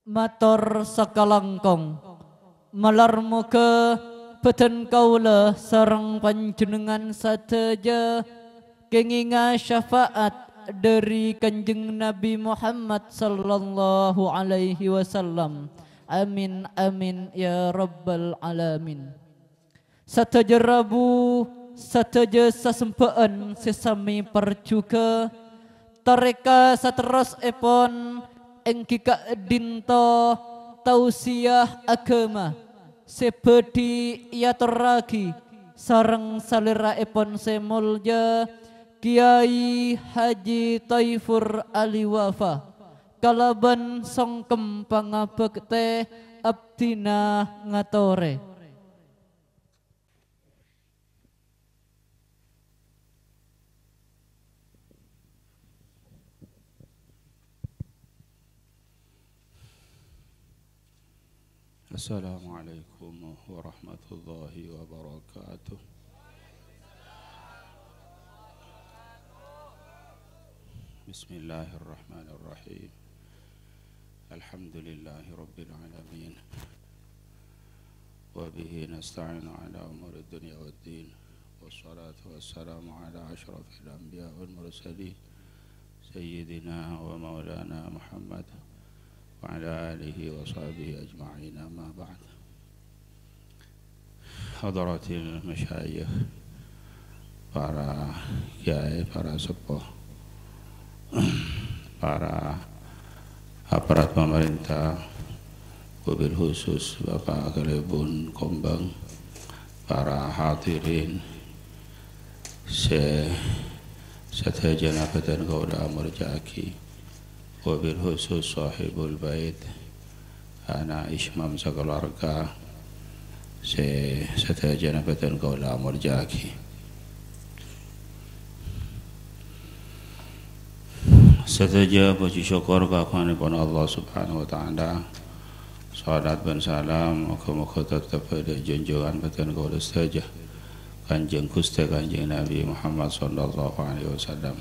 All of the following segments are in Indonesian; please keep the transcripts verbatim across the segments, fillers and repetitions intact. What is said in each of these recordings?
Mator sakalangkong malar muka beten kaula sareng panjenengan sateja kenginga syafaat dari Kanjeng Nabi Muhammad sallallahu alaihi wasallam. Amin amin ya rabbal alamin. Sateja Rabu sateja sasempaan sesami percuka tareka sateros epon engkika dinto tausiah agama seperti yatoragi sareng salira epon semulja Kiai Haji Taifur Ali Wafa kalaban songkem pangabekte abdina ngatore. Assalamualaikum warahmatullahi wabarakatuh. Bismillahirrahmanirrahim. Alhamdulillahi rabbil alamin. Wa bihi nasta'inu ala umuri dunya waddin. Wassalatu wassalamu ala ashrafil anbiya wal mursalin sayyidina wa maulana Muhammad wa ala alihi wa sahbihi ajma'in, amma ba'd. Hadaratil masyayikh, para kiai, para sepuh, para aparat pemerintah, wabil khusus Bapak Galebun Kombang, para hadirin se seteja nabatan kaula murjaki, wabil khusus sahibul bait, anak ismam sekeluarga se seteja nabatan kaula murjaki. Seteja puji syukur kepada Allah Subhanahu wa taala. Salat dan salam moga-moga tetap pada junjungan batan kaula seteja Kanjeng Gusti Kanjeng Nabi Muhammad sallallahu alaihi wasallam.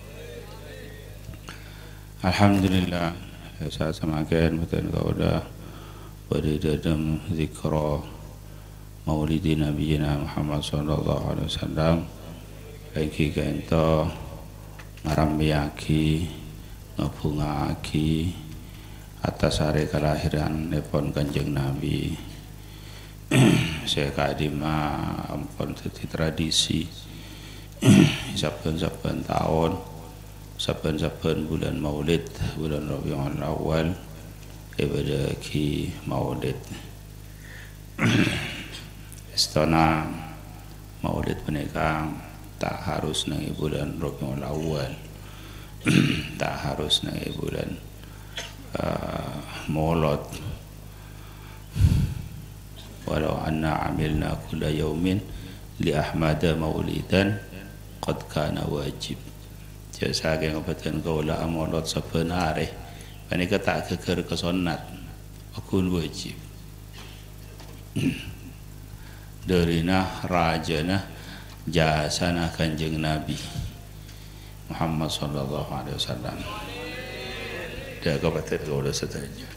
Alhamdulillah, saya semakin betul kaulah beri dalam zikra Maulidi Nabi Muhammad sallallahu alaihi wasallam. Lagi kento ngarambiaki ngabungaaki atas hari kelahiran nepon Kanjeng Nabi. Saya kadima ampun dadi tradisi saben-saben tahun, saben-saben bulan Maulid, bulan Rabiul Awal, ibadah ki Maulid. Istana Maulid menika tak harus nang bulan Rabiul Awal, tak harus nang bulan uh, Maulud. Walau anna amilna kulla yaumin li Ahmada maulidan qad kana wajib. Jasa ke ngobatan kaula amolot saben hari panika tak geger ke sunat akun wajib. Darina rajana jasana Kanjeng Nabi Muhammad sallallahu alaihi wasallam. Dia ngobatan kaula sedaya.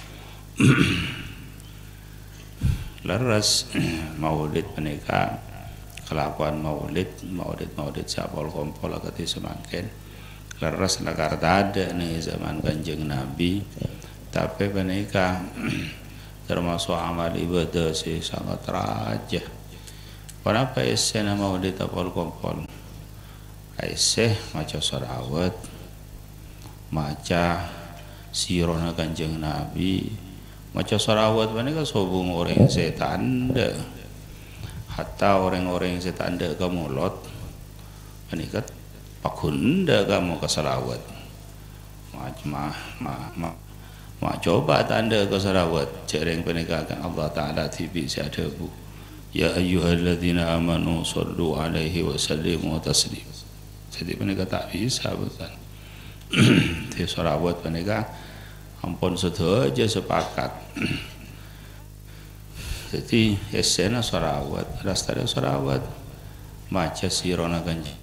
Laras Maulid menika kelakuan maulid maulid maulid sapol kompol kati semakin leres lakarta ada nih zaman Kanjeng Nabi, tapi menika termasuk amal ibadah sih sangat rajah. Kenapa esena maulid sapol kompol? Aiseh maca sholawat, maca sirona Kanjeng Nabi, maca sholawat menika sobung orang setan dah. Hatta orang-orang yang setan anda ke mulot menikah pakunda kamu ke salawat mah mah mah mah coba tanda ke salawat cereng penikahkan Allah Ta'ala tibi siada bu ya ayyuhalladzina amanu sallu alaihi wa sallimu taslim. Jadi penikah tak bisa bukan di salawat penikah ampun saja sepakat. Jadi esena sholawat, rastanya sholawat, maca sirona Kanjeng,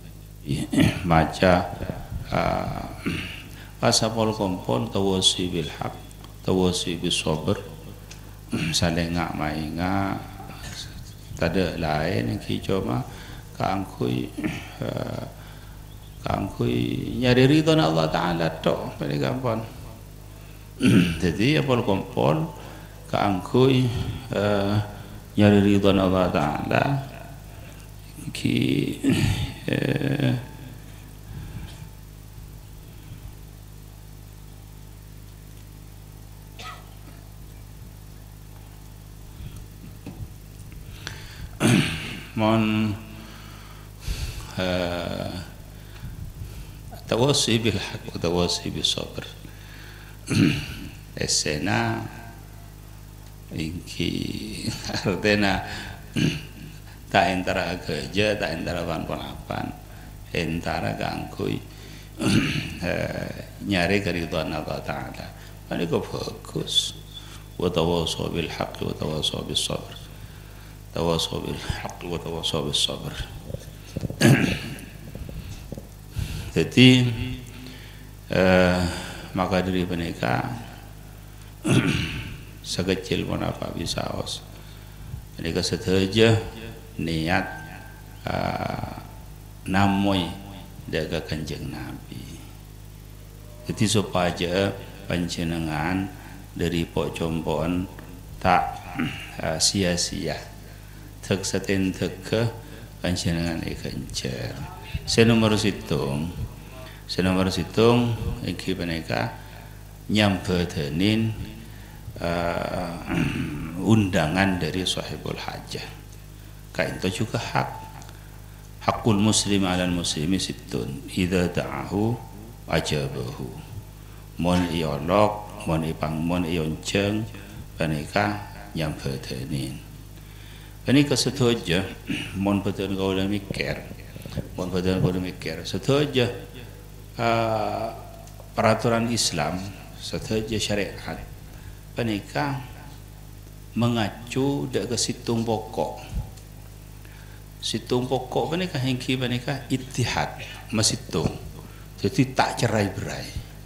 maca pasapol kompon tawasi bil haq, tawasi bis sabr saling ngak mai ngak tada lain ki cuma kaangkui uh, kaangkui nyari ridho Allah Taala tok paling gampang. Jadi apa kompol kaangkui uh, nyari ridho Allah Taala ki uh, mon uh, tawasi bil haq wa tawasi bis sabr. Esena inki artena tak antara kerja tak antara pan-panapan antara gangkui nyari keridhaan Allah Ta'ala. Ini kok bagus. Wa tawasau bil haq wa tawasau bis sabr. Tawasau bil haq wa tawasau bis sabr. Jadi uh, maka dari mereka sekecil pun apa bisa os mereka setuju niat uh, namoi daga Kanjeng Nabi. Jadi supaya panjenengan dari pok jompon tak uh, sia-sia tek seten tek panjenengan ikancer. Saya nomor situng saya nomor situng iki mereka nyampetenin uh, undangan dari sahibul hajah. Kain itu juga hak hakul muslim ala muslimi situn idza da'ahu ajabahu. Mon iolok mon ipang mon ionceng mereka nyampetenin. Ini kesetuju mon betul kau dah mikir mon betul kau dah mikir setuju Uh, peraturan Islam setuju syariat penikah mengacu dak ke situng pokok situng pokok penikah hengki penikah ittihad mesitung jadi tak cerai berai.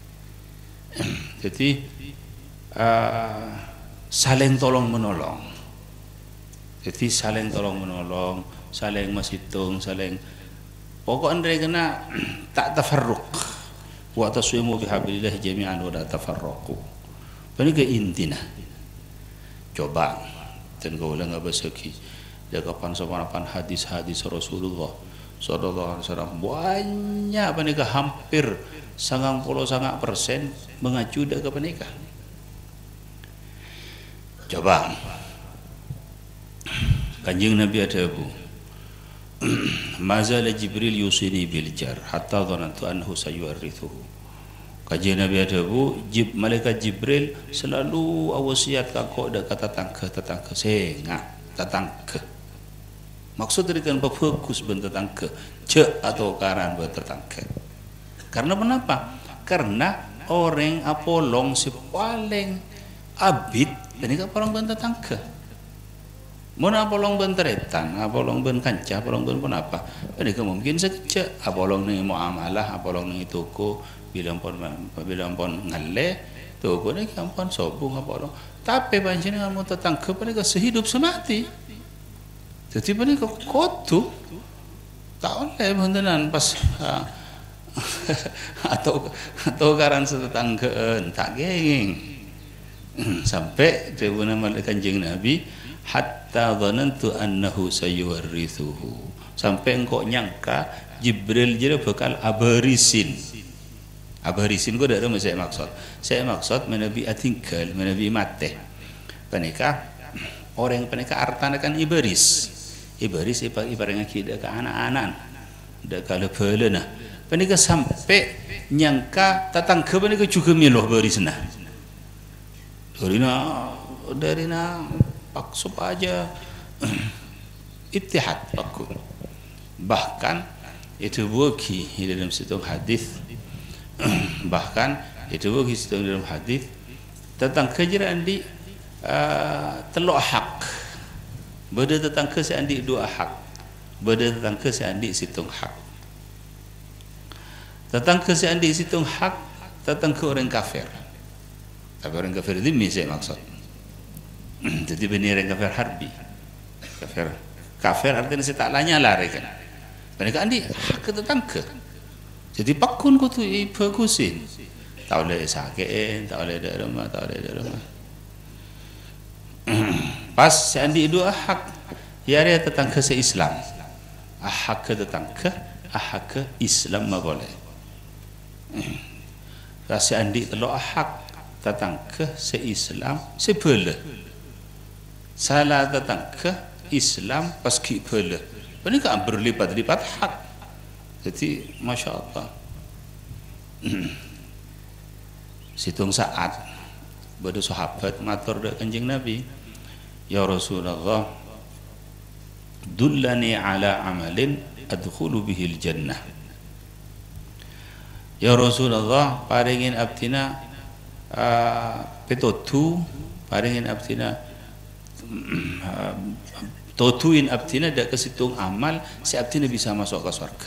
Jadi uh, saling tolong menolong jadi saling tolong menolong saling mesitung saling pokok andre kena tak tafarruq wa taswimu bihablillah jami'an wa la tafarraqu. Ini ke intina. Coba dan kau ulang apa segi. Jaga pan pan hadis-hadis Rasulullah sallallahu alaihi wasallam banyak penikah hampir sangang puluh sangat persen mengacu dak ke penikah. Coba Kanjeng Nabi ada Abu Mazala Jibril yusini bil jar hatta dhanantu annahu sayuwarithuhu. Kajian Nabi ada bu Jib, malaikat Jibril selalu awasiat kakak dak kata tangke tetangke sengak tetangke. Maksud dari kan bagus ben tetangke cek atau karan ben tetangke. Karena kenapa? Karena orang apolong si paling abid ini kan orang ben tetangke. Mana apolong ben teretan, apolong ben kancah, apolong ben pun apa? Mereka mungkin sekejap. Apolong ni muamalah, apolong ni toko, bilang pun bilang pun ngalle, toko ni kampun sobung apolong. Tapi panjenengan mau tetangga mereka sehidup semati. Jadi mereka kotu, tak oleh bentenan pas atau atau karan setetanggaan tak geng. Sampai dewana malaikat Kanjeng Nabi hatta dhanantu annahu sayuwarithuhu. Sampai engkau nyangka Jibril jadi bakal abarisin. Abarisin kau tidak tahu saya maksud. Saya maksud menabi atinggal, menabi mate. Penikah orang penikah artana kan ibaris. Ibaris ibaratnya kita ke anak-anak. Dak kalau belena. Penikah sampai nyangka tatang ke penikah juga miloh barisna. Darina darina paksub aja ittihad pakun. Bahkan itu bagi dalam situng hadis. Bahkan itu bagi situng dalam hadis tentang kejiraan di uh, teluk hak. Beda tentang keseandi dua hak. Beda tentang keseandi situng hak. Tentang keseandi situng hak tentang ke orang kafir. Tapi orang kafir dhimmi saya maksud. Jadi benih orang kafir harbi. Kafir kafir artinya saya tak lanya lari kan. Mereka andi hak tentang ke. Jadi pakun ko tu ibagusin. Tak boleh sakit, tak boleh ada rumah, tak boleh ada rumah. Pas si andi itu hak. Ya dia tentang ke se-Islam. Hak ke tentang ke, hak ke Islam ma boleh. Si andi telok hak tentang ke se-Islam sebele. Salah tentang ke Islam pas ki bele. Ini kan berlipat-lipat hak. Jadi Masya Allah. Situng saat pada sahabat matur dak Kanjeng Nabi, ya Rasulullah, dullani ala amalin adkhulu bihil jannah. Ya Rasulullah, paringin abdina uh, petotu, paringin abdina uh, totuin abdina dak kesitung amal si abdina bisa masuk ke surga.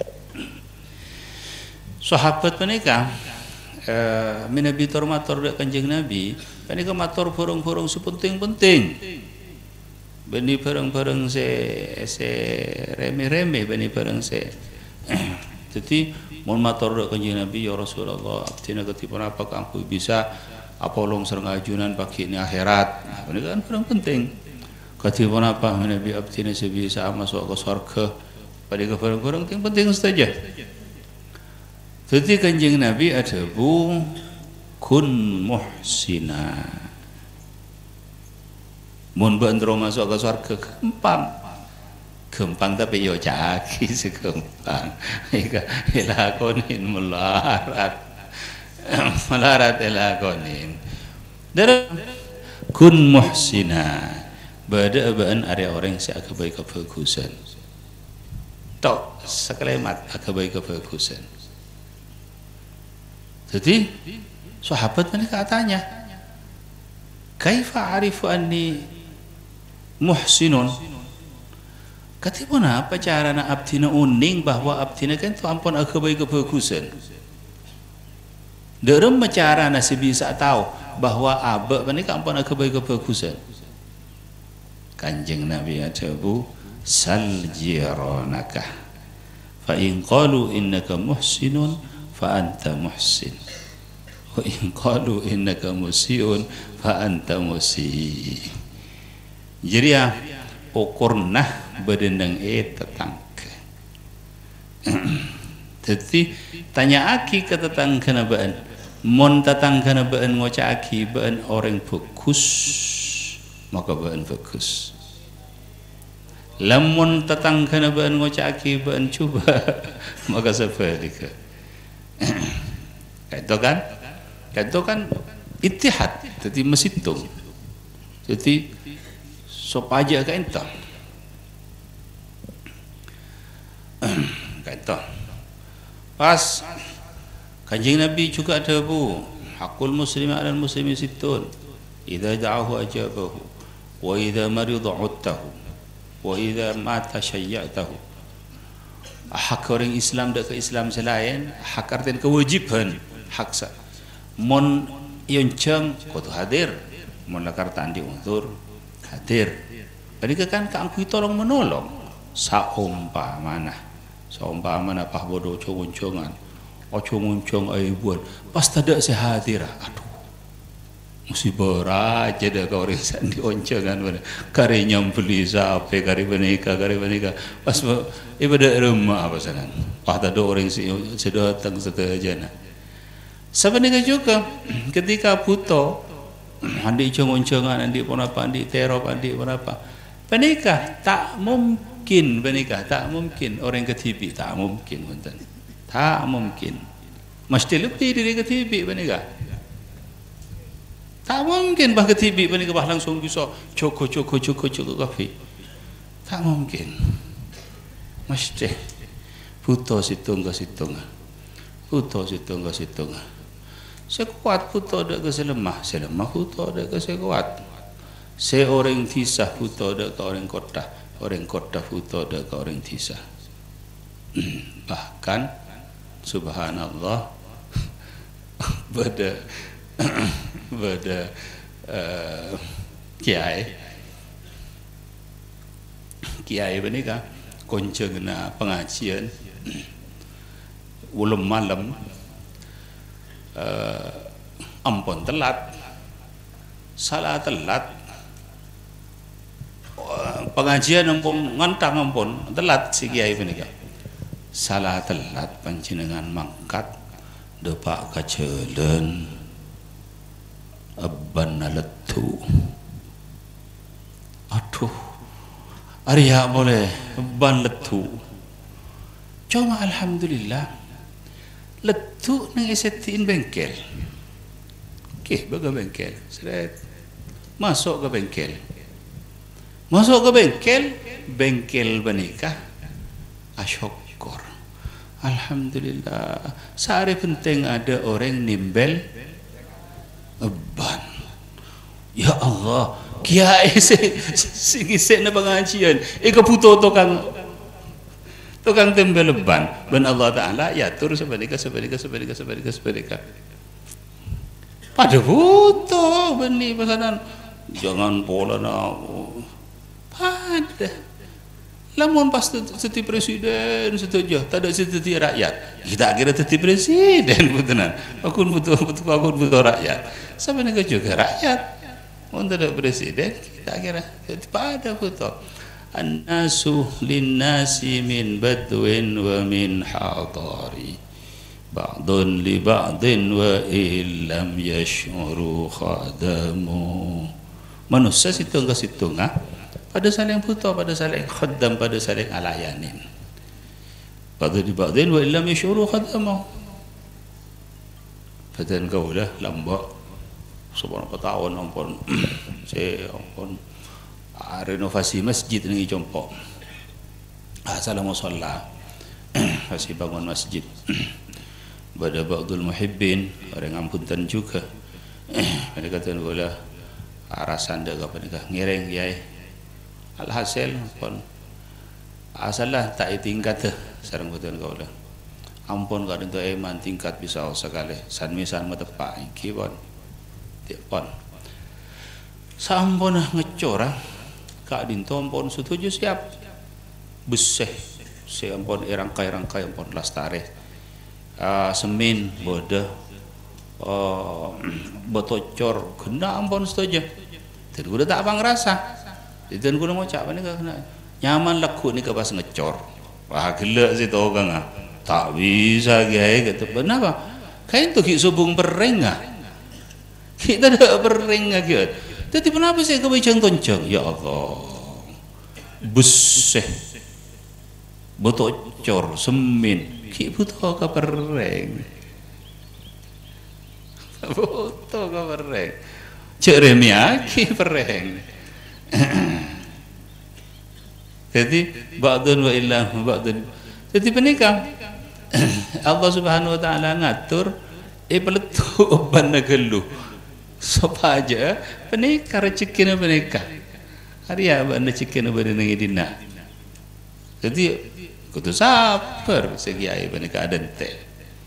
Sahabat menika uh, Nabi matur dak Kanjeng Nabi, menika matur borong-borong sepenting-penting. Beni bareng-bareng se se reme-reme beni bareng se. Jadi mun matur dak Kanjeng Nabi, ya Rasulullah, abdina ketipun apa kanggo bisa apolong sareng ajunan pagi ini akhirat. Nah, ini kan barang penting. Ketipun apa Nabi abdina bisa masuk ke surga. Pada barang-barang yang penting saja. Jadi Kanjeng Nabi ada bu kun muhsina. Mun bandro masuk ke surga gampang. Gampang tapi yo caki segempang. Ika ilakonin melarat. Melarat ilakonin. Dari kun muhsina. Bada abaan area orang si akabai kebagusan. Tok sekalimat akabai kebagusan. Jadi sahabat mereka tanya, kaifa arifu anni muhsinun? Katipun apa cara na abdina uning bahwa abdina kan tu ampun akabai kebagusan. Derem cara na si bisa tahu bahwa abak mereka ampun akabai kebagusan. Kanjeng Nabi ajabu sal jiranaka fa in qalu innaka muhsinun fa anta muhsin wa in qalu innaka musiun fa anta musi. Jadi ya ukurna bedendang e tetangga. Jadi tanya aki ke tetangga nabaan, mon tetangga nabaan ngoca aki baan orang bagus, maka baan bagus. Lamun tetangga nabaan ngoca aki baan coba, maka sebaliknya. Itu kan, itu kan ittihad, jadi mesitung. Jadi sopaja ke ento. Kata pas Kanjeng Nabi juga ada bu hakul muslim ala muslimi situn idza da'ahu ajabahu wa idza marida uttahu wa idza mata syayyatahu. Hak orang Islam dak ke Islam selain hak artian kewajiban hak sa mon yonceng kudu hadir mon lakar tandi untur hadir. Mereka kan keangkui tolong menolong saumpamana saumpamana pah bodoh cunguncongan ojo nguncong aibuan pas tadak sehadir aduh musibah aja dah kau resan di oncongan mana kari nyambeli sape kari benika kari benika pas ibadah rumah apa sana pah tadak orang sudah datang setajana sebenarnya juga ketika buto andi cunguncongan andi pun apa andi terop andi pun apa penikah tak mungkin penikah tak mungkin orang ketibi tak mungkin punten tak mungkin mesti lebih dari ketibi penikah tak mungkin bah ketibi penikah bah langsung bisa coko coko coko coko kafe tak mungkin mesti puto situng ke situng puto situng ke situng sekuat puto ada ke selemah selemah puto ada ke sekuat seorang tisah puto ada ke orang kota orang kota puto ada ke orang tisah. Bahkan subhanallah pada pada uh, kiai kiai benika konco kena pengajian ulum malam uh, ampun telat salah telat uh, pengajian ampun ngantang ampun telat si kiai benika salah telat panjenengan mangkat depak kacelen abban letu aduh Arya boleh ban letu. Cuma alhamdulillah letu nang esetin bengkel. Okey, baga bengkel. Seret. Masuk ke bengkel. Masuk ke bengkel, bengkel benikah asyukur. Alhamdulillah. Sehari penting ada orang nimbel ban. Ya Allah, kiai sing na pengajian ika puto tukang tukang tembel ban ben Allah taala yatur sebanika sebanika sebanika sebanika sebanika pada puto beni pesanan jangan pola na pada lamun pas seti presiden setuju tak ada seti rakyat kita kira seti presiden betulan aku butuh butuh aku butuh rakyat sebanika juga rakyat untuk ada presiden kita kira pada foto an-nasu lin-nasi min badwin wa min hadari ba'dun li ba'din wa illam yash'uru khadamu manusia situng ke situng ha? Pada saling foto pada saling khaddam pada saling alayanin ba'dun li ba'din wa illam yash'uru khadamu padan kaulah lambak seberapa tahun ampun saya ampun renovasi masjid ni Jompok asal musalla masih bangun masjid pada ba'dul muhibbin orang ampuntan juga mereka kata bola arasan dak apa nikah ngireng yai alhasil ampun asalah tak tingkat sareng betul kau lah ampun kadang tu eman tingkat bisa sekali san misan matepak iki pon pon sampun ngecor kak dinto ampun setuju siap beseh si ampun rangkai-rangkai ampun lastare uh, semin bodoh uh, botocor kena ampun setuju dan gue tak apa ngerasa dan gue mau cak ni kena nyaman laku ni ke pas ngecor wah gila sih tau kan tak bisa gaya gitu kenapa kain tu kik subung pereng ah kita dah bering lagi. Tapi kenapa saya kebincang toncang? Ya Allah, beseh, botocor, semin, kita butuh kepereng, butuh kepereng, ceremia kita pereng. Jadi, ba'dun wa illah ba'dun. Jadi penikah Allah Subhanahu Wa Taala ngatur, eh peletu ban nagelu. Sopaja penikah rezeki na penikah hari apa anda rezeki na pada nengi dina jadi kutu sabar segi ai penikah adente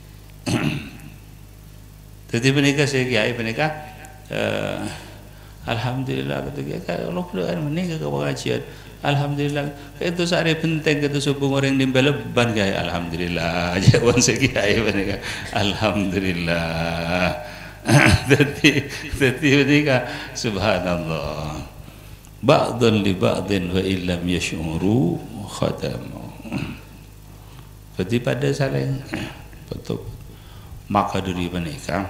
jadi penikah segi ai penikah uh, alhamdulillah kata Allah Allah menikah ke pengajian alhamdulillah itu sehari penting itu subuh orang nimbel ban gaya alhamdulillah jawan segi ai penikah alhamdulillah jadi jadi mereka subhanallah ba'dun li ba'din wa illam yash'uru khadamu jadi pada saling betul maka dari mereka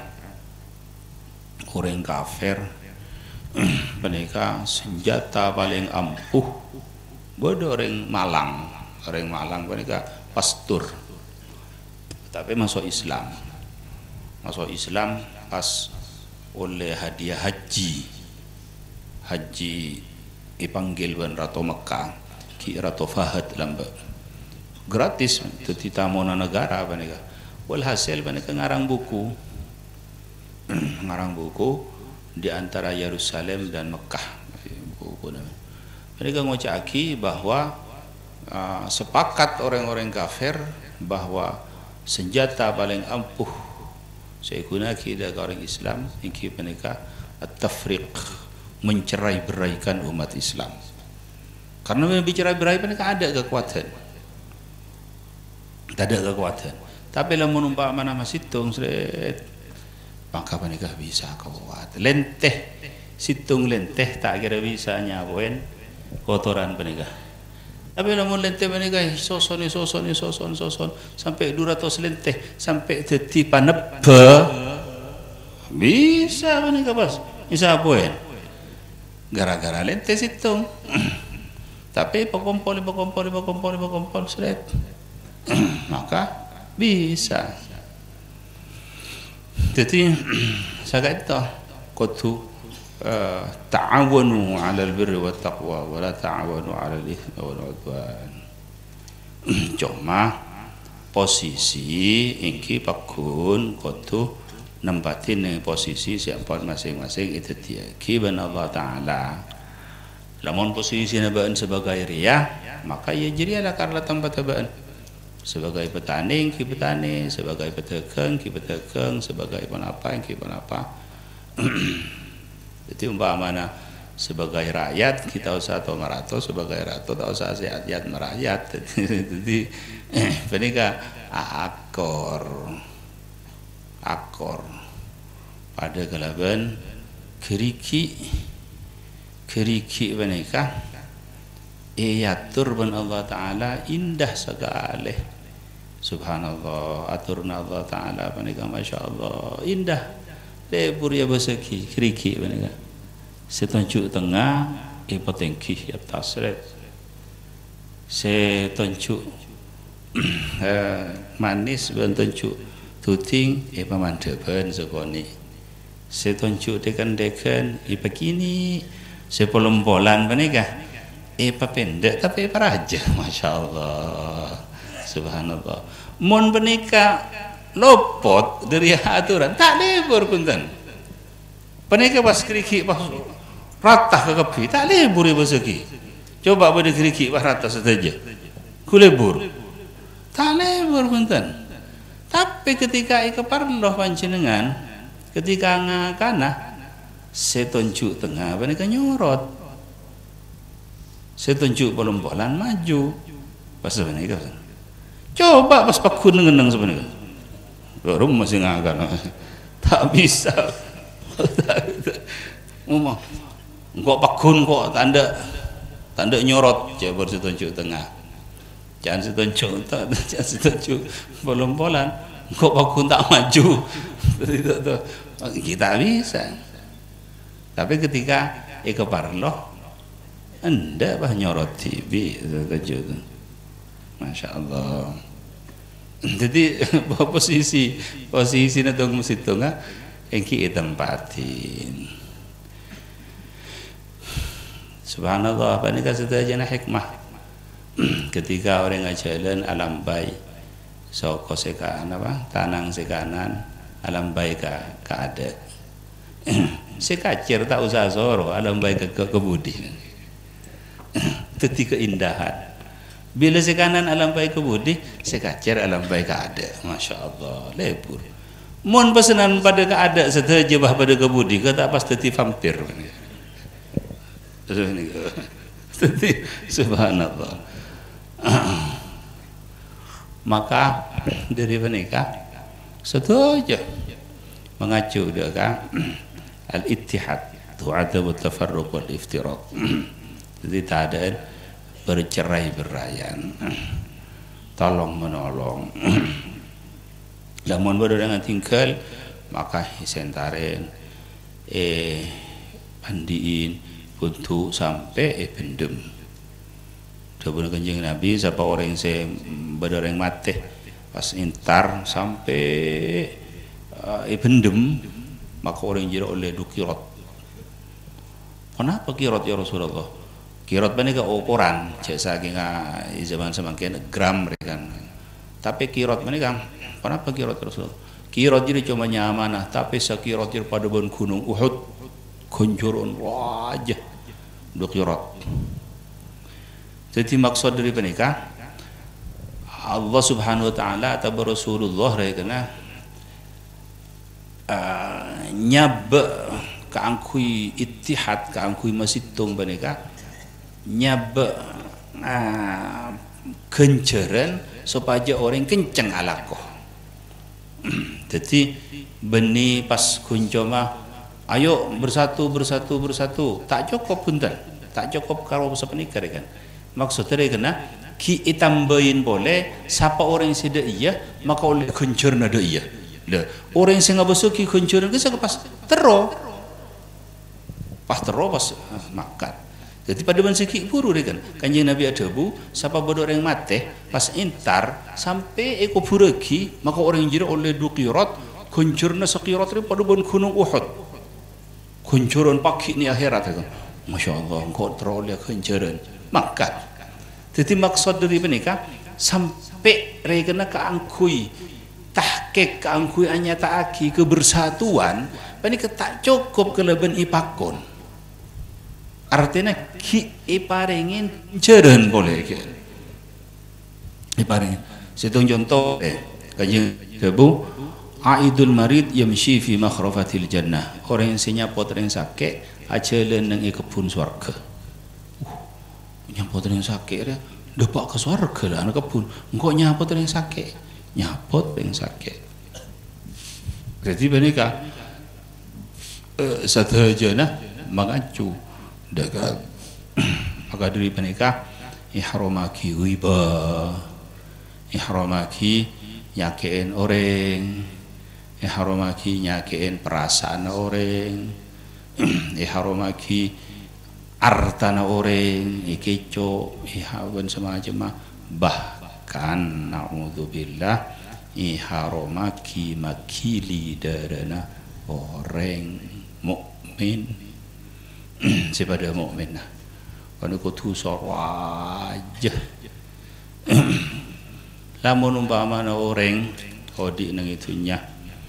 orang kafir mereka senjata paling ampuh bodoh orang Malang orang Malang mereka pastur tapi masuk Islam masuk Islam pas oleh hadiah haji haji dipanggil ban Ratu Mekah Ki Ratu Fahad lambat gratis itu tamu negara apa nih walhasil mereka ngarang buku ngarang buku di antara Yerusalem dan Mekah buku mereka ngocaki bahwa uh, sepakat orang-orang kafir bahwa senjata paling ampuh Saya guna akidah orang Islam ingki menika at-tafriq, mencerai-beraikan umat Islam. Karena bicara berai menika ada kekuatan. Tak ada kekuatan. Tapi lamun umpama nama situng seret, maka menika bisa kuat. Lenteh, situng lenteh tak kira bisa nyawain kotoran menika. Tapi lamun lenteh menika soson soson soson soson sampai dua ratus lenteh sampai dadi panebe bisa menika bos. Bisa apoen. Gara-gara lenteh situng. Tapi pakompol pakompol pakompol pakompol seret. Maka bisa. Jadi saya kata kudu uh, ta'awanu 'alal birri wat taqwa wa la ta'awanu 'alal itsmi wal 'udwan. Cuma posisi ingki pakun kudu nempatin ning posisi siapa masing-masing itu dia. Kiban Allah Taala. Lamun posisi nabaan sebagai ria, maka ya jadilah karena tempat tabaan. Sebagai petani, ki petani, sebagai pedagang, ki pedagang, sebagai penapa, ki penapa. Jadi umpamana sebagai rakyat kita usah atau merato, sebagai ratu tak usah sehat-sehat merakyat. Jadi penika akor, akor pada gelaban keriki, keriki penika. Iatur ban Allah Ta'ala indah sekali. Subhanallah, aturna Allah Ta'ala panika Masya Allah indah. Lebur ya basaki keriki panika. Setonjuk tengah ipotengki atas red. Setonjuk manis ban tonjuk tuting e pamandeban sekoni. Setonjuk dekan-dekan ipakini sepolompolan panika. Epa pendek tapi epa raja, Masya Allah, Subhanallah. Mon penika lopot dari aturan tak lebur punten. Penika pas keriki pas ratah ke kepi tak lebur ibu segi. Coba pada keriki pas ratah saja, ku lebur, tak lebur punten. Tapi ketika ika parloh panjenengan, ketika ngakana setonjuk tengah penika nyorot. Saya tunjuk pelompolan maju pas sebenarnya kan. Coba pas pakun ngeneng sebenarnya. Baru masih ngakan. Tak bisa. Ngomong. Kok pakun kok tanda tanda nyorot coba setunjuk tengah. Jangan setunjuk tak jangan setunjuk pelompolan. Kok pakun tak maju. Kita bisa. Tapi ketika ikeparloh anda bah nyorot T V tajud. Masya Allah. Jadi posisi posisi na dong situ nga engki itempatin. Subhanallah, apa ni kasih aja na hikmah. Ketika orang ngajalan alam bay, soko sekanan apa tanang sekanan alam bay ka kaada. Sekacir tak usah soro alam bay ke kebudi. Teti keindahan. Bila sekanan alam baik kebudi, sekacer alam baik ada. Masya Allah, lebur. Mon pesanan pada keada setelah bah pada kebudi, kata pas teti vampir. Teti subhanallah. Maka dari menikah setuju mengacu dia kan al-ittihad, tu'adabu tafarruq wal iftiraq. Jadi tak ada bercerai beraian, tolong menolong. Lamun bodoh dengan tinggal, maka sentaren, eh pandiin, untuk sampai eh pendem. Dapur kanjeng Nabi, siapa orang yang saya bodoh yang mati, pas intar sampai eh pendem, maka orang jira oleh dukirot. Kenapa kirot ya Rasulullah? Kirot ini ke ukuran, jasa kita zaman semakin gram mereka. Tapi kirot ini kan, kenapa kirot Rasul? Kirot jadi cuma nyamanah, tapi sekirot jadi pada ban gunung Uhud, kunjurun wajah, dua kirot. Jadi maksud dari penikah, Allah Subhanahu Wa Taala atau Rasulullah mereka uh, nyabe kaangkui ittihad kaangkui masitung beneka nyabe uh, kenceran supaya orang kenceng alakoh. Jadi beni pas kuncoma ayo bersatu bersatu bersatu tak cukup punten tak cukup karo sepenikar kan maksudnya kena ki itambahin boleh siapa orang yang tidak iya maka oleh kencur nada iya le orang yang nggak besok ki kencur ke pas tero pas tero pas makan. Jadi pada masa ki buru kan kanjeng Nabi ada bu siapa bodoh orang mati pas intar sampai eko buragi maka orang jira oleh dua kirat kuncurna sekirat ini pada bon gunung Uhud kuncuran pagi ni akhirat kan masya Allah engkau teroleh kuncuran makan. Jadi maksud dari menikah sampai regana keangkui tahkik keangkui hanya taaki kebersatuan menikah tak cukup kelebihan ipakon. Artinya ki iparingin jeren boleh ke iparingin situng contoh eh kanjeng Nabi aidul marid yamshi fi makhrafatil jannah orang yang senyapot yang sakit ajalan nang kebun swarga uh nyapot yang sakit dia depak ke swarga lah nang kebun engko nyapot yang sakit nyapot yang sakit berarti menika eh, sadajana mengacu dagang maka dari menikah ihramaki riba ihramaki nyakein orang ihramaki nyakein perasaan orang ihramaki artana orang ikeco ihawan semacam bahkan naudzubillah ihramaki makili darana orang mukmin sepada mukmin nah kalau kau tu wajah lamun umpama orang kodi nang itunya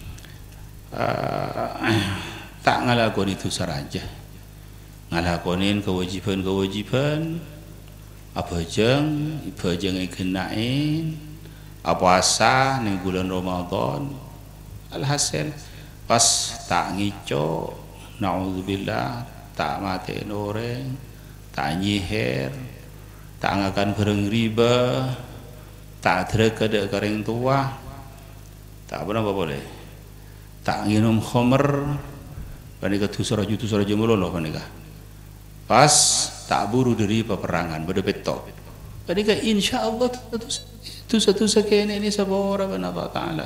uh, tak ngalakon itu saraja ngalakonin kewajiban-kewajiban apa jeng apa jeng kenain apa asa ning bulan Ramadan alhasil pas tak ngico naudzubillah tak matiin orang tak nyiher tak ngakan bareng riba tak terkada kering tua tak apa apa boleh tak minum khamr panika tusara jutu sara jemolono panika pas tak buru dari peperangan pada petok panika insyaallah itu satu sekene ini sabora Allah taala.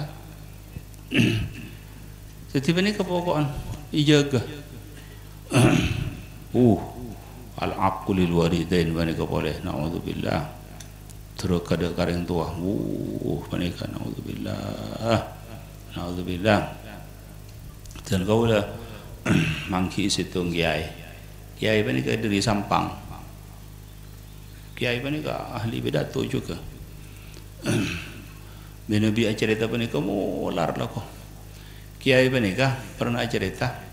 Jadi panika pokokon ijaga uh al-aqul lil walidain panika boleh naudzubillah terus kada kareng tua uh panika naudzubillah naudzubillah dan kau lah mangki situng kiai kiai panika dari Sampang kiai panika ahli pidato juga menabi acarita panika molar lah kok kiai panika pernah acarita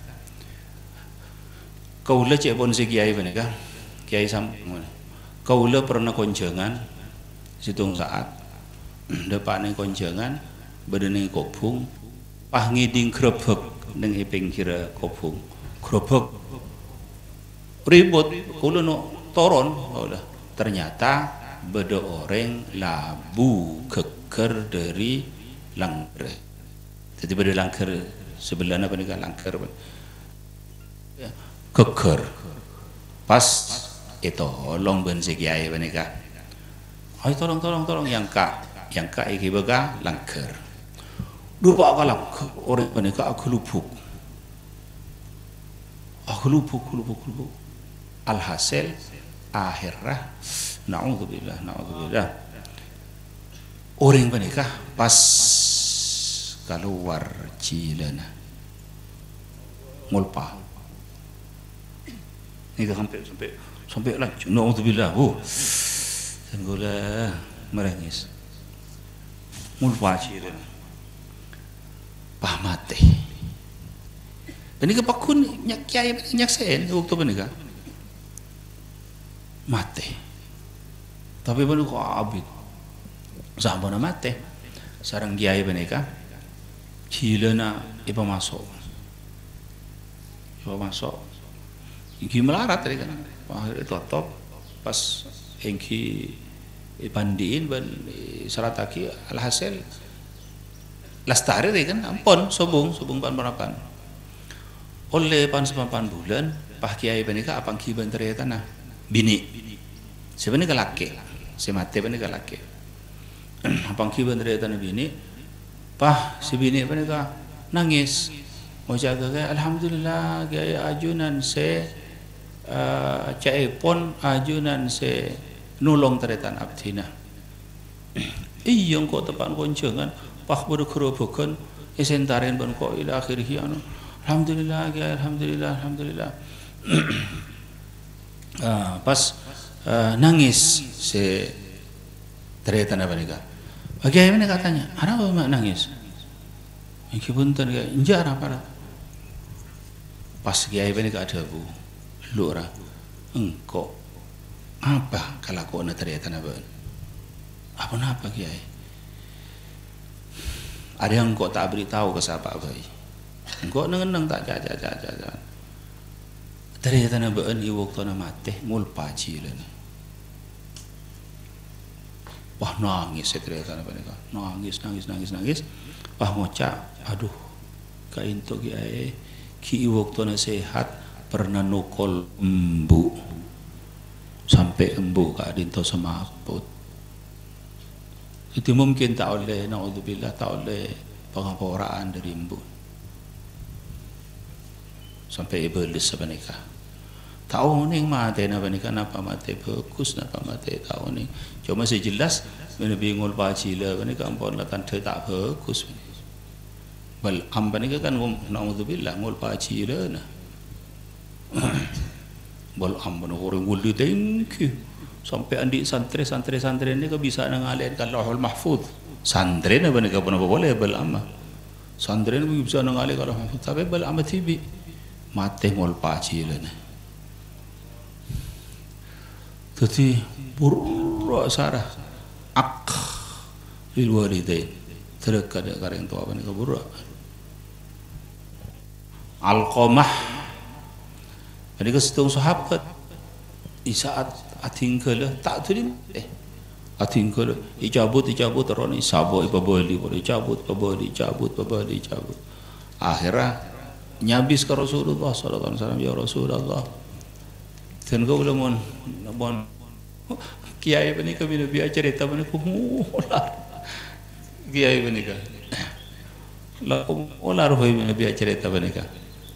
kaula cek pon si kiai panika kiai Sampang kaula pernah konjangan situng saat depan konjangan badane kobong pah ngiding grebek ning iping kira kobong grebek ribut kula no toron udah ternyata beda orang labu geger dari langker jadi beda langker sebelahnya panika langker geger pas itu long ben si kiai panika ayo tolong tolong tolong yang kak yang kak iki bega langker lupa kalang orang panika aku lupuk aku lupuk lupuk lupuk alhasil akhirnya naudzubillah naudzubillah orang panika pas keluar cilana ngulpa ini sampai sampai sampai lanjut naudzubillah oh tenggula merengis ngulpa cilana pamate ini kepakun nyak kiai nyak sen waktu panika mate tapi baru kok abid sama na mate sarang kiai panika cilana ipa masuk. Ipa masuk. Iki melarat tadi kan. Akhirnya tutup pas engki ipandiin ban sarataki alhasil lastari tadi kan ampun sobung sobung pan panapan. Oleh pan sepapan bulan Pak Kiai panika apang kiban ternyata nah bini. Sebenarnya laki. Si mati panika laki. Apang kiban ternyata nah bini. Pah si bini panika nangis. Mau jaga alhamdulillah Kiai ajunan se uh, caipon ajunan se nulong teretan abdina. Iya kok tepan koncengan pah bodo kerobokan esentaren ban kok ila akhirih anu. Alhamdulillah Kiai alhamdulillah alhamdulillah. uh, pas uh, nangis se teretan apa nika. Kiai mana katanya? Ada apa mak nangis? Yang punten Kiai, enjar apa? Pas Kiai ini ada bu, lu ora, engkau apa kalau kau nak teriak apa? Apa napa Kiai? Ada yang engkau tak beritahu ke siapa bayi? Engkau nengeneng tak jaja jaja jaja. Teriak apa? Ini waktu nak mati ngulpa cilen. Wah nangis saya teriak apa ni kau? Nangis nangis nangis nangis. Wah ngocak, aduh, kain tu Kiai. Ki waktu na sehat pernah nukol embu sampai embu kak dinto semaput itu mungkin tak oleh naudzubillah tak oleh pengaporaan dari embu sampai ibelis sebenarnya tahu nih mati napa nih kenapa mati bagus napa mati tahu nih cuma sejelas mana bingung pacila ini kampung lah tante tak bagus bal ambani kan naudzubillah ngul pacila nah bal ambani orang guli tengki sampai andi santri santri santri ini ke bisa ngalih kan Lauhul Mahfuz santri ni bani kapun apa boleh bal amma santri ni bisa ngalih kalau Mahfuz tapi bal amma tibi mati ngul pacila nah jadi buruk sarah ak lil walidain terdekat kareng tua bani buruk Alqamah jadi kesetung sahabat di saat atingkel tak tulim eh atingkel icabut icabut teroni sabo ibabali boleh cabut babali cabut babali cabut akhirnya nyabis ke Rasulullah sallallahu alaihi wasallam ya Rasulullah dan kau belum mon mon Kiai bani kami nabi cerita bani ku mular Kiai bani ka la ku mular hoy nabi cerita bani ka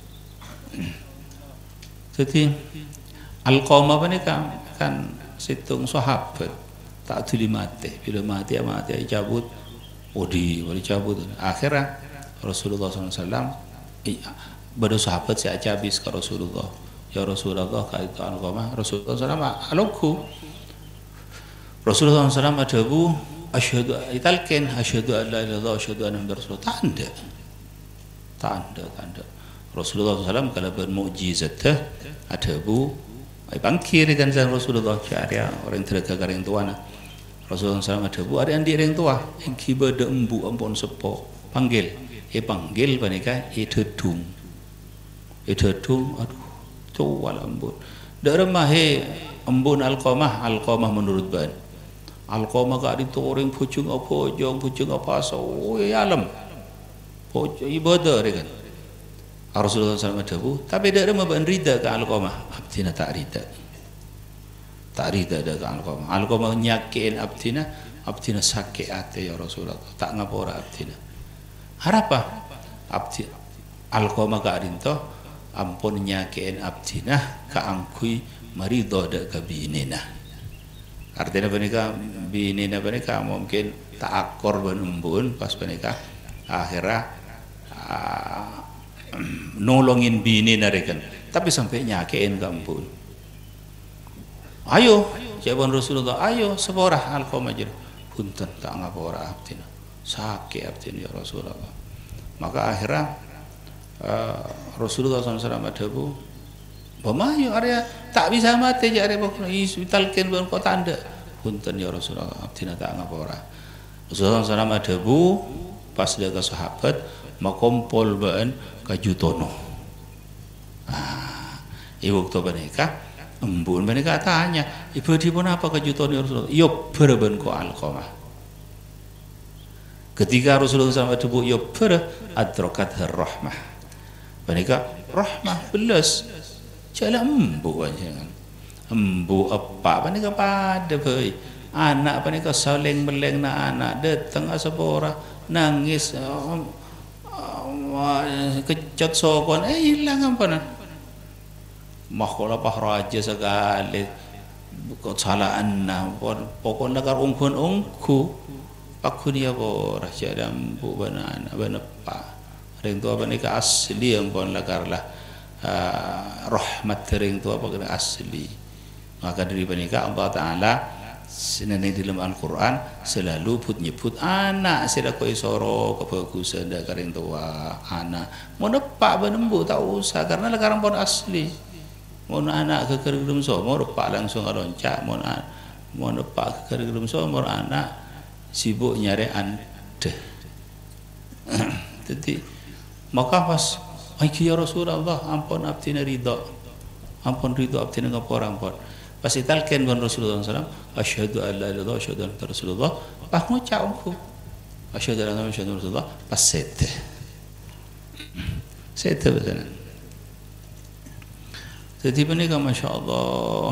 jadi Alqamah ini kan kan situng sahabat tak tuli mati bila mati mati cabut odi boleh cabut akhirnya Rasulullah sallallahu alaihi wasallam pada sahabat saya habis ke Rasulullah ya Rasulullah kaitu Alqamah Rasulullah sallallahu alaihi wasallam alokku Rasulullah sallallahu alaihi wasallam ada bu asyhadu italken asyhadu an la ilaha illallah asyhadu anna muhammadar rasulullah tanda tanda tanda Rasulullah sallallahu alaihi wasallam kalau bermukjizat ada bu ai bangkir kan Rasulullah cari orang terdekat orang tua na Rasulullah sallallahu alaihi wasallam ada bu ada andi orang tua yang kiba de embu ampun sepo panggil e panggil panika e dedung e dedung aduh tuwal embun daerah mahe embun Alqamah Alqamah menurut ban Alqamah gak itu orang pucung apa jong pucung apa so ya alam pucung ibadah kan Rasulullah sallallahu alaihi wasallam tapi dia memang rida ke Alqamah abdina tak rida tak rida ke Alqamah Alqamah nyakin abdina abdina sakit hati ya Rasulullah tak ngapora abdina harapa abdi Alqamah ka rinto ampun nyakin abdina ka angkui marido da ka binina artinya menika binina menika mungkin tak akor benumbun pas menika akhirnya uh, nolongin bini narikan tapi sampai nyakein kampun ayo jawaban Rasulullah ayo seborah Alqamah jer punten tak ngapora abdina sakit abdina ya Rasulullah maka akhirnya uh, Rasulullah sallallahu alaihi wasallam ada bu bamayo area tak bisa mati jare pokoknya hospitalkeun ban kok tanda punten ya Rasulullah abdina tak ngapora Rasulullah sallallahu alaihi wasallam ada bu pas dia ke sahabat makompol baen kajutono. Ah, ibu waktu menikah, embun menikah tanya, ibu dipun apa kajutono Rasulullah? Yo berben ko alqamah. Ketika Rasulullah shallallahu alaihi wasallam yo ber adrokat rahmah. Menikah rahmah belas, jalan embu aja kan. Embu apa? Menikah pada boy. Anak menikah saling meleng na anak datang asapora nangis. Um, kecut sokon eh hilang apa nan makola pah raja sekali kok salah anna pokok nakar ungkun ungku aku dia bo raja dan bu banana banapa ring tua banika asli yang pon lakar lah rahmat ring tua apa asli maka dari banika Allah Taala Sinane di dalam Al-Quran selalu put nyebut anak sila ko isoro kebagusan da karing tua anak mau nepak benembu tak usah karena sekarang pun asli mau anak ke kerigrum so mau nepak langsungaloncak mau mau nepak ke kerigrum so mau anak sibuk nyari ande jadi maka pas ya Rasulullah ampun abdi ridho ampun ridho abdi ngapor ampun pas italken kon Rasulullah sallallahu alaihi wasallam asyhadu an la ilaha illallah asyhadu anna Rasulullah pas ngucap aku asyhadu an la ilaha illallah Rasulullah pas sete sete betul jadi menikah Masya Allah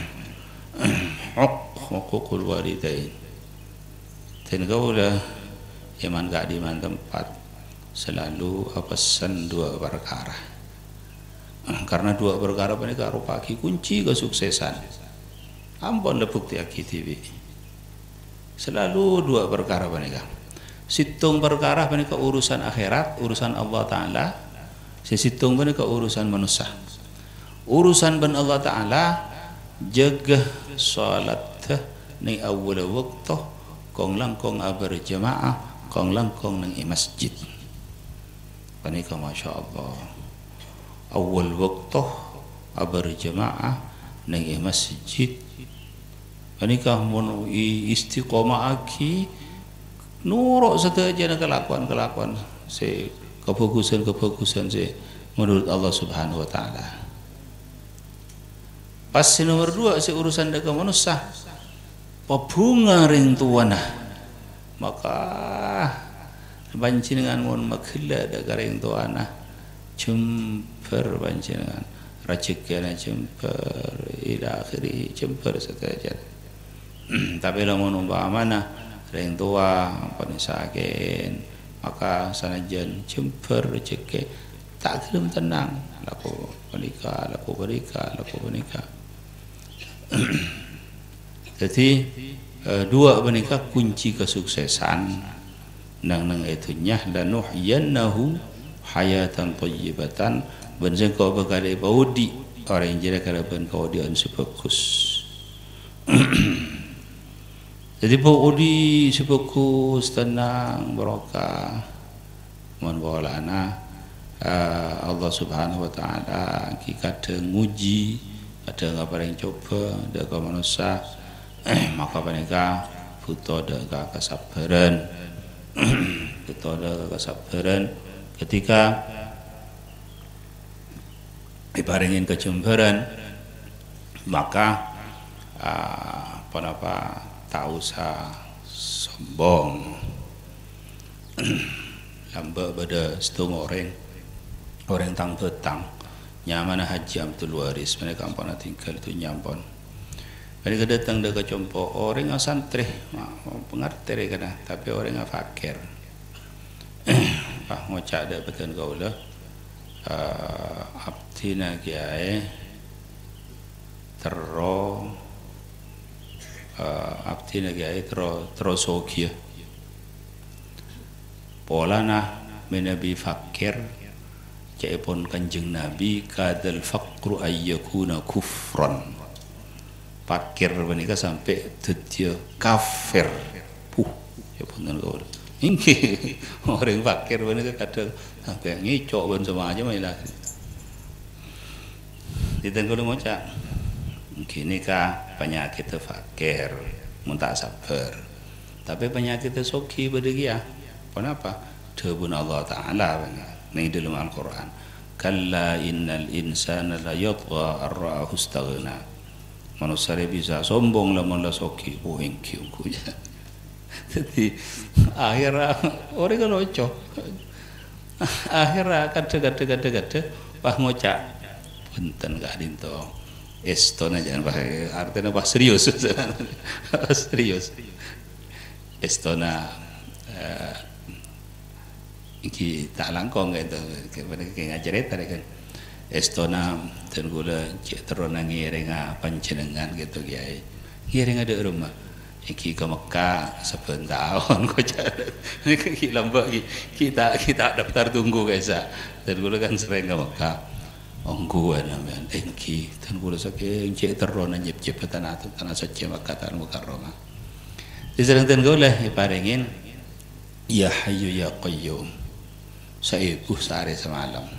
huququl walidain dan kaulah iman gak di mana tempat selalu pesan dua perkara karena dua perkara menikah rupa kunci kesuksesan ampun lepuk tiap T V selalu dua perkara menikah situng perkara menikah urusan akhirat urusan Allah Ta'ala situng menikah urusan manusia urusan ben Allah Ta'ala jaga salat ni awal waktu kong langkong berjamaah kong langkong nang masjid menikah Masya Allah awal waktu berjamaah nang masjid menikah mun istiqomah aki nuruk saja nak kelakuan-kelakuan si kebagusan-kebagusan si menurut Allah Subhanahu wa taala. Pas nomor dua si urusan dagang manusia pabunga ring tuana maka panjenengan mun makhila dagang ring tuana jemper panjenengan rezekina jemper ila akhiri jemper saja tapi lamun umpamana ring tua pun saken maka sanajan jemper rezeki tak gelem tenang laku menikah laku menikah laku menikah jadi dua menikah kunci kesuksesan nang nang itunya dan nuhyannahu hayatan thayyibatan benzen kau berkali baudi orang yang jadi kalau ben kau dia sebagus jadi baudi sebagus tenang barokah mon bolana Allah Subhanahu wa taala kita nguji ada apa yang coba ada manusia maka mereka butuh ada kesabaran butuh ada kesabaran ketika diparingin kejemberan maka uh, apa tak usah sombong lamba pada setengah orang orang tang petang nyaman haji Abdul Waris mereka ampun tinggal itu nyampon mereka datang dekat compo orang yang santri pengerti kena tapi orang yang fakir pak ngocak ada betul kau lah abdi nagiae tero abdi nagiae tero tero sokia pola nah menabi fakir caipun kanjeng Nabi kadal fakru ayyakuna kufran fakir menika sampai dia kafir puh ya punten kau ini orang fakir menika kadang sampai ngicok ben sama aja mailah ditengok ngocak gini kah penyakit fakir mun tak sabar tapi penyakit soki bedegia kenapa dawuh Allah taala ning dalam Al-Qur'an kalla innal insana la yatgha ar-ra'ahu istaghna manusia bisa sombong lamun la soki oh engki engku ya jadi akhirnya orang kan loco akhirnya kadang-kadang pas ngocak punten gak dinto estona jangan pakai artinya pas serius serius estona uh, iki tak langkong gitu kepada kayak cerita kan estona dan gula cek terona ngiringa panjenengan gitu kiai ngiringa di rumah iki ke Mekah sepen tahun kok jalan iki lambak kita kita daftar tunggu guys dan gula kan sering ke Mekah ongguan namanya engki dan gula saking cek terona nyep nyep tanah tanah saja Mekah tanah Mukarramah disering dan gula iparingin ya hayyu ya qayyum saibuh sehari semalam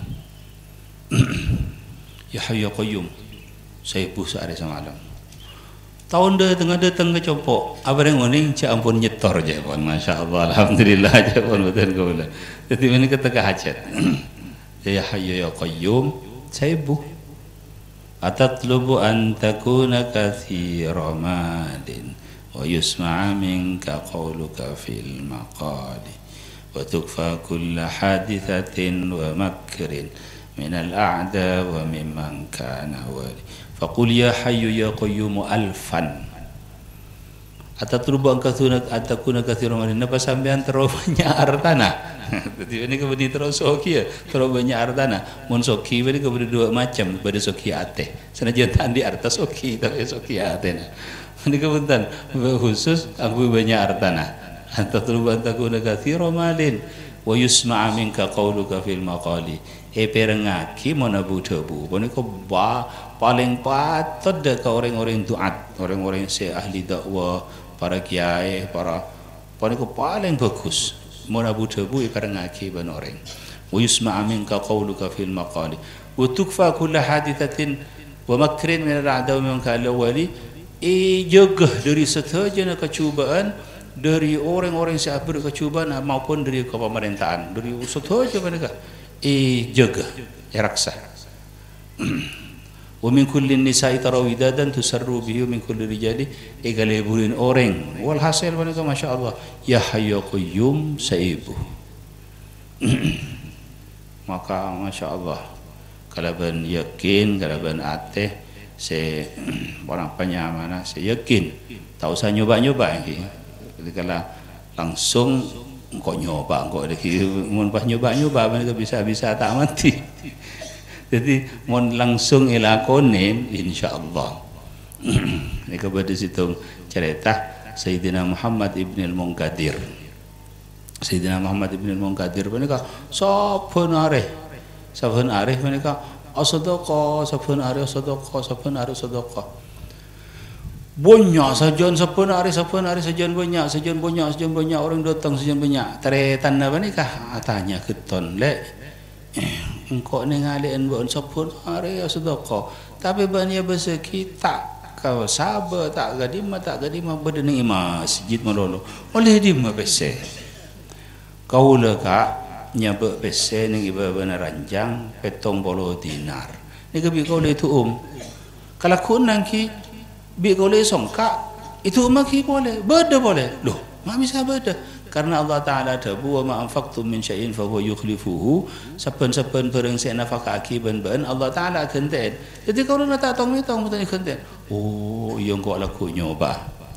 ya hayyu ya qayyum saibuh sehari semalam tahun dah tengah datang ke copok apa yang nguning cak ampun nyetor je pun masya Allah alhamdulillah je pun betul kau lah jadi ini ketika hajat ya hayyu ya qayyum saibuh atatlubu an takuna katsira malin wa yusma'a minka qawluka fil maqali wa tukfa kulla hadithatin wa makrin min al-a'da wa mimman kana wali faqul ya hayyu ya qayyum alfan atatlubu an takuna katsira malin napa sampean terlalu banyak hartana jadi ini kemudian terus soki ya terlalu banyak hartana mun soki ini kemudian dua macam pada soki ate senajan tandi harta soki tapi soki ate nah ini kemudian khusus aku banyak hartana atatlubu an takuna katsira malin wa yusma'a minka qawluka fil maqali e perengaki monabu debu puniko ba paling patut ke orang-orang duat orang-orang se ahli dakwah para kiai para puniko paling bagus monabu debu e perengaki ban orang wa yusma'a minka qawluka fil maqali wa tukfa kull hadithatin wa makrin min al-a'da wa min al-awwali e jaga dari setajana kecubaan dari orang-orang yang siap berkecubaan maupun dari pemerintahan dari usaha aja mereka eh jaga ya raksa wa min kulli nisa'i tarawidadan tusarru bihi min kulli rijali eh galebulin orang walhasil mereka masya Allah ya hayyu qayyum saibu maka masya Allah kalau ben yakin kalau ben ateh se orang penyamana se yakin tak usah nyoba-nyoba ini jadi kalau langsung kok nyoba kok deki mun pas nyoba-nyoba mereka bisa-bisa tak mati jadi mun langsung ilakonin insyaallah ini kepada situ cerita Sayyidina Muhammad ibn al-Munkadir Sayyidina Muhammad ibn al-Munkadir mereka saben areh saben areh mereka as-sadaqah saben areh as-sadaqah saben areh as-sadaqah banyak sajian saben hari saben hari sajian banyak sajian banyak sajian banyak orang datang sajian banyak teretan apa ni kah tanya keton lek engkau ni ngalian buat saben hari sedekah tapi banyak beseki tak kau sabar tak gadima tak gadima berdeni masjid malolo oleh di mabese kau leka nyabek bese ning iba bana ranjang petong bolo dinar ni kebi kau le tu um kalau kunang ki bi boleh songkak itu maki boleh beda boleh loh mak bisa beda karena Allah Taala ada wa ma anfaqtum min syai'in fa huwa yukhlifuhu saben-saben barang sing nafakake ben-ben Allah Taala genten jadi kalau nak tak tong tong mesti genten oh iya kok laku nyoba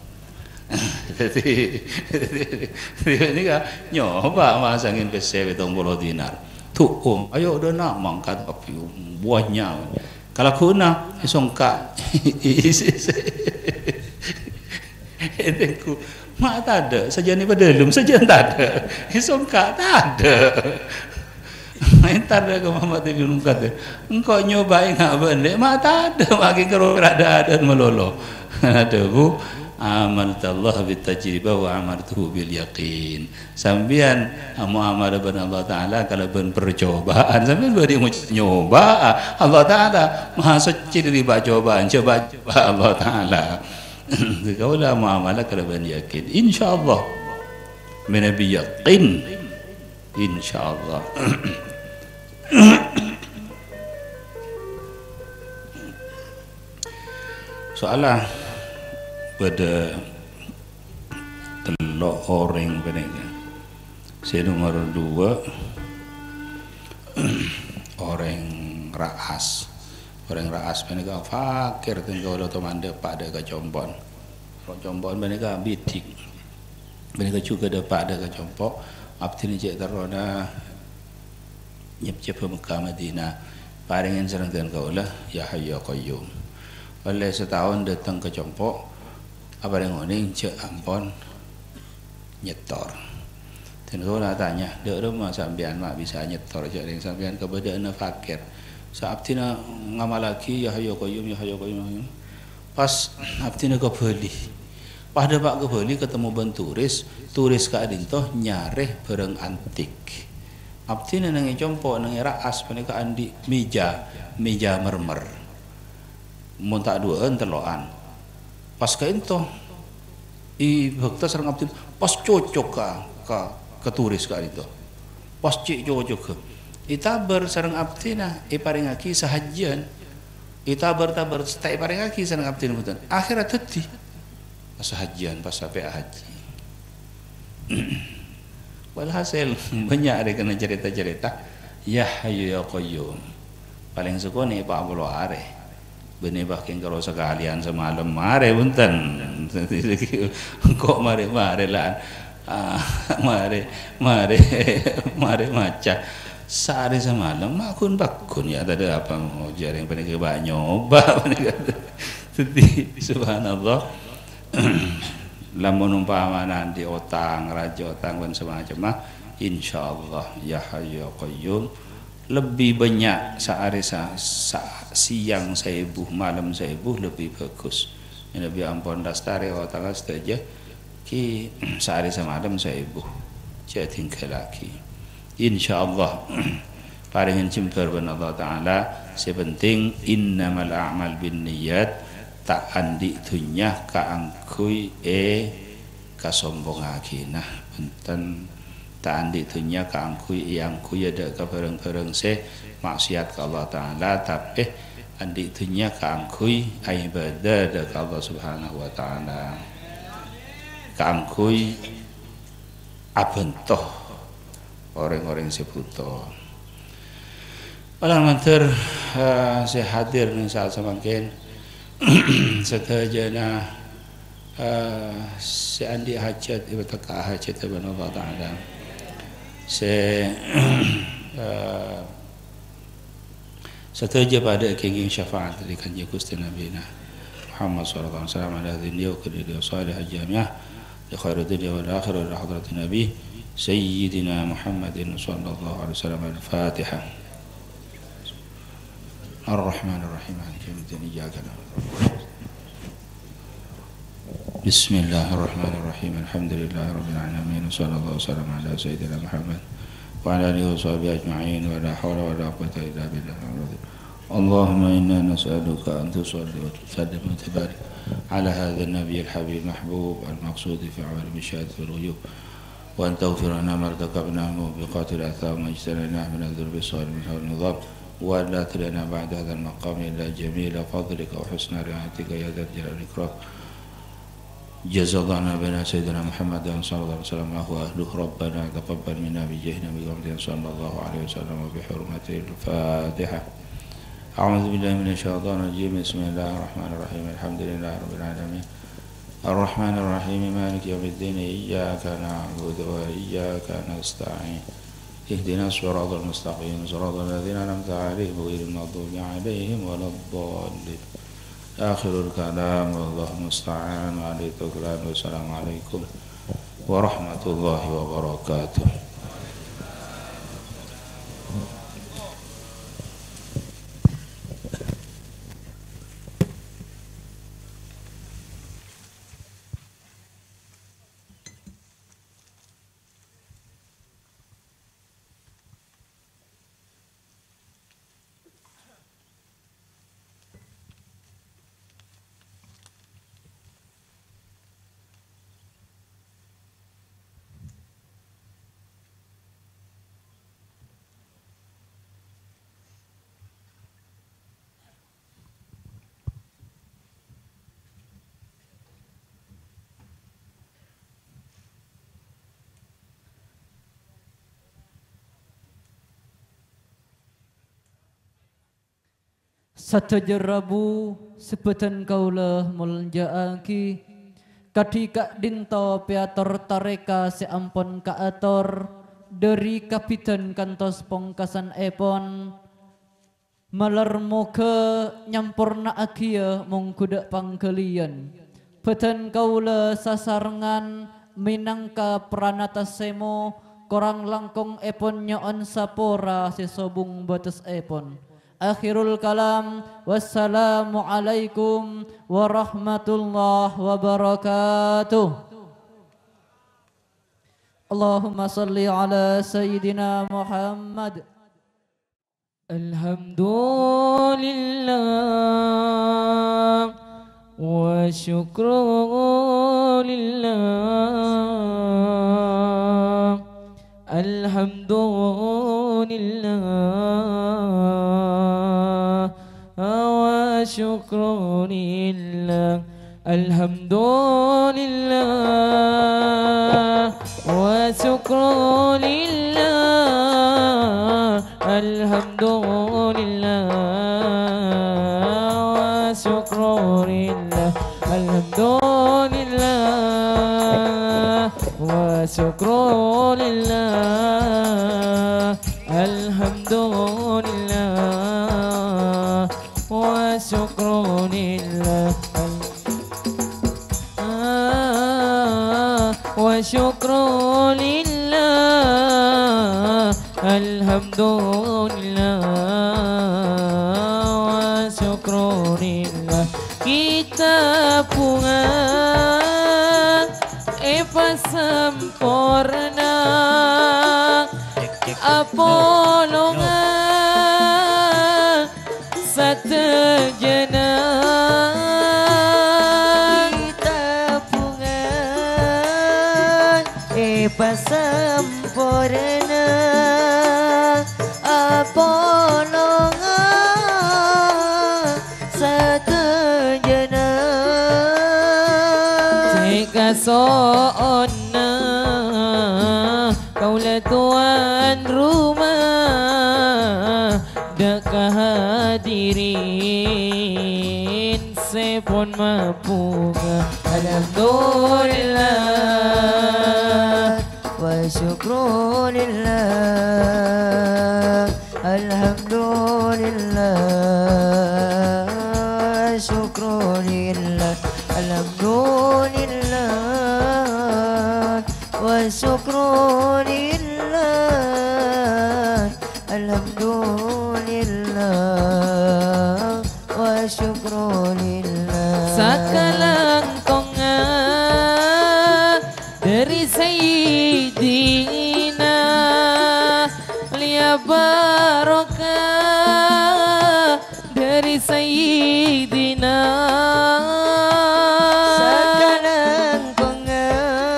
jadi ini kan nyoba masangin pese betong bolo dinar tu om ayo dah nak mangkat api buahnya kalau kuna songkak itu mak tak ada saja ni pada belum saja tak ada songkak tak ada entar ke Muhammad ibn Munkadir engkau nyoba enggak benar mak tak ada makin kerana ada dan melolo ada bu amaltallah bitajribah wa amartuhu bil yaqin sambian muamalah dengan Allah Taala kalau ben percobaan sambian beri nyoba Allah Taala maha suci dari cobaan coba coba Allah Taala kaulah muamalah kalau ben yakin insyaallah menabi yaqin insyaallah. Soalnya pada telok orang penega. Saya nomor dua orang raas. Orang raas penega fakir tinggal lo teman depan ada kecompon. Kecompon penega bitik. Penega juga depan ada kecompok. Abdi ni cek terona nyep-nyep Mekah Madinah. Paringin serang dengan kau lah ya hayya qayyum. Oleh setahun datang ke Compok, apa yang ngoning cek ampon nyetor. Dan kau nak tanya, dek rumah sambian mak bisa nyetor cek yang sambian kepada anak fakir. Saabtina ngamal lagi ya hayya qayyum ya hayya qayyum. Pas abtina kebeli. Pada pak kebeli ketemu ben turis, turis ka adinto nyareh barang antik. Abtina nang Compok nang raas panika andi meja, meja mermer. Mun tak duaan teloan. Pas ka ento i bekta sareng abdi pas cocok ka ka ke turis ka itu. Pas cik cocok ke. Itabar sareng abdina i paringaki sahajian. Itabar tabar tak paringaki sareng abdina mboten. Akhirat tadi pas sahajian pas sampai haji. Walhasil banyak ada kena cerita-cerita ya hayyu ya qayyum. Paling suka nih Pak Abdul Areh. Benih bahkan kalau sekalian semalam mare punten. Kok mare mare lah. Ah, mare mare mare maca. Sehari semalam makun bakun ya ada apa mau jaring penega banyak nyoba penega. Jadi subhanallah. Lamun umpama nanti otang raja otang dan semacam mah insyaallah ya hayyu ya qayyum lebih banyak sehari sa, sa, siang saibuh malam saibuh lebih bagus. Lebih ampun dastare otang saja ki sehari semalam saibuh jadi tinggal lagi insyaallah. Paringin cimper ben Allah taala sepenting innamal a'mal binniyat tak andi dunya kaangkui e kasombongake nah benten tak andi dunya kaangkui yang kuy ada ka bareng-bareng se maksiat ka Allah taala tapi andi dunya kaangkui ibadah da ka Allah subhanahu wa taala kaangkui abentoh orang-orang sebuto alang manter uh, saya hadir ning saat semakin setajana uh, si andi hajat ibu taka hajat ibn Allah Ta'ala si uh, setaja pada kenging syafaat dari kanji Gusti Nabi Muhammad sallallahu alaihi wasallam ala dini wa kudiri wa salih jamiah li khairu dunia wal akhirah wa hadrati Nabi Sayyidina Muhammadin sallallahu alaihi wasallam al-Fatihah. الرحمن الرحيم مالك يوم الدين إياك نعبد بسم الله الرحمن الرحيم الحمد لله رب العالمين وصلى الله وسلم على سيدنا محمد وعلى آله وصحبه أجمعين ولا حول ولا قوة إلا بالله اللهم إنا نسألك أن تصلي وتسلم وتبارك على هذا النبي الحبيب المحبوب المقصود في عوالم الشهادة والغيوب وأن تغفر لنا ما ارتكبناه موبقات الآثام واجتنبنا من الذنوب الصغير منها والنظام وأن لا ترنا بعد هذا المقام إلا جميل فضلك وحسن رعايتك يا ذا الجلال والإكرام جزا الله عنا بنا سيدنا محمد صلى الله عليه وسلم وهو أهله ربنا تقبل منا بجاه نبي محمد صلى الله عليه وسلم وبحرمته الفاتحة أعوذ بالله من الشيطان الرجيم بسم الله الرحمن الرحيم الحمد لله رب العالمين الرحمن الرحيم مالك يوم الدين إياك نعبد وإياك نستعين اهدنا الصراط المستقيم صراط الذين أنعمت عليهم غير المغضوب عليهم ولا الضالين آخر الكلام والله المستعان عليه التكلان والسلام عليكم ورحمة الله وبركاته. Satajarabu sepetan kaulah muljaaki kadika dinto piator tareka seampon kaator dari kapitan kantos pongkasan epon malarmo ke nyamporna akia mongkuda pangkalian petan kaula sasarengan minangka pranata semo korang langkong epon nyoon sapora sesobung batas epon. Akhirul kalam, wassalamu alaikum warahmatullahi wabarakatuh. Allahumma salli ala Sayyidina Muhammad. Alhamdulillah wa syukru lillah. Alhamdulillah wa syukru lillah. Alhamdulillah wa syukru lillah. Alhamdulillah wa syukru lillah. Alhamdulillah wa syukru lillah. Alhamdulillah wa syukru lillah. Wa syukru lillah. Alhamdulillah wa syukru lillah. Kita punga Eva sempurna Apolonga satejana kita punga Eva sempurna Apolonga satejana jika soona kaulah tuan rumah dekah hadirin sepon mapunga. Alhamdulillah wa syukru lillah. Alhamdulillah wa syukru lillah. Alhamdulillah wa syukru lillah. Alhamdulillah wa syukru lillah. Sakalangkonga dari Sayyidina liya barokah dari Sayyidina. Sakalangkonga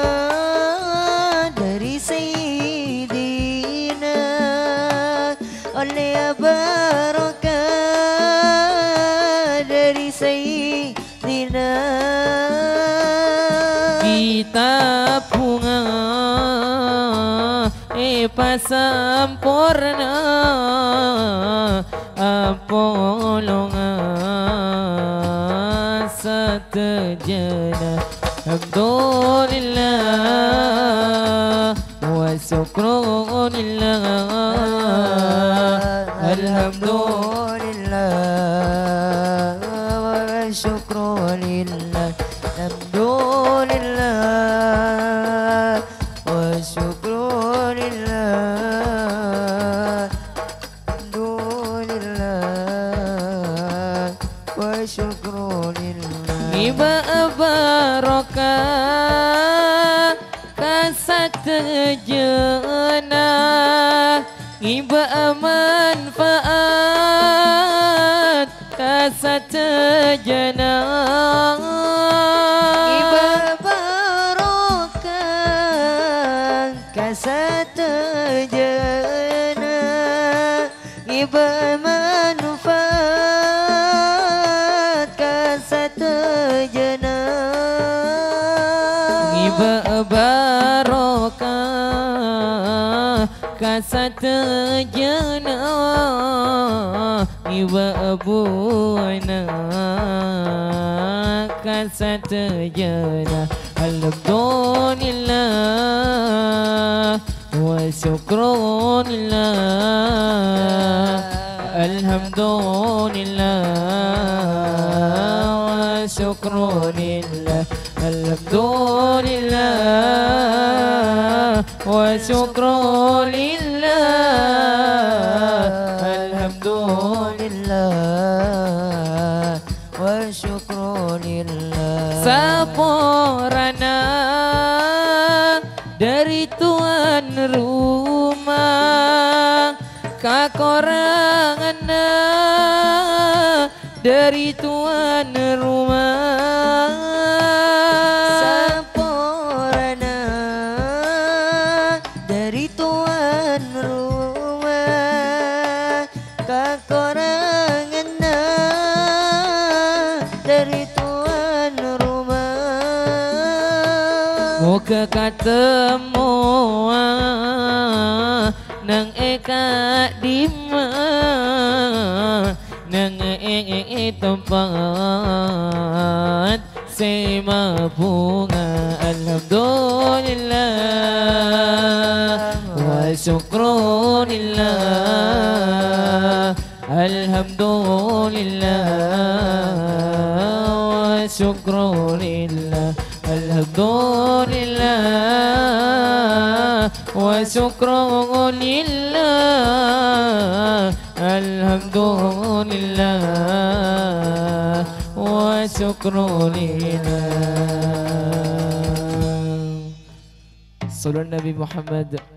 dari Sayyidina liya barokah dari Sayyidina. Kita punga Epa sempurna Apolonga satejana. Alhamdulillah wa syukru lillah. Alhamdulillah wa syukru lillah. Alhamdulillah wa syukru lillah. Alhamdulillah wa syukru lillah. Iba barokah kasatejana iba manfaat kasatejana. Iba barokah kasatejana iba manfaat kasatejana. Iba barokah kasatejana وأبونا كستجنا الحمد لله وشكر لله الحمد لله وشكر لله الحمد لله وشكر لله الحمد لله وشكر لله Saporana dari tuan rumah kakorangan dari tuan rumah Saporana dari tuan rumah kakorangan dari tuan rumah muka ketemuan nang eka dima nang e tempat sema bunga alhamdulillah wa syukrulillah alhamdulillah wa syukrulillah alhamdulillah wa syukrulillah alhamdulillah wa syukrulillah Sallallahu Nabi Muhammad